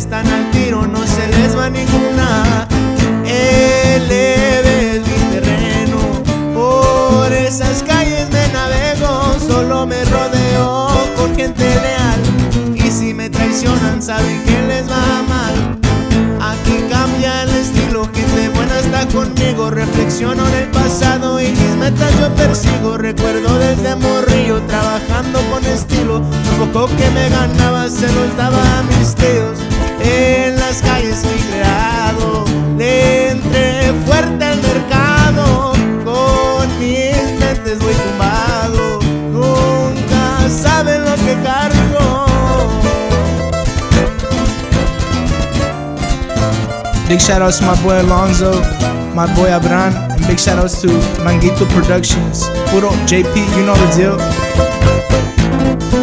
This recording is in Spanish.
están al tiro, no se les va ninguna. LB es mi terreno, por esas calles me navego, solo me rodeo con gente leal, y si me traicionan saben que les va mal. Aquí cambia el estilo, gente buena está conmigo, reflexiono en el pasado y mis metas yo persigo. Recuerdo desde morrillo trabajando con estilo, lo poco que me ganaba se los daba a mis tíos. En las calles fui creado, le entré fuerte al mercado, con mis lentes voy tumbado, nunca saben lo que cargo. Big shoutouts to my boy Alonzo, my boy Abran, and big shoutouts to Manguito Productions. Puro JP, you know the deal.